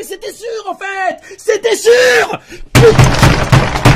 mais c'était sûr en fait. C'était sûr. Putain.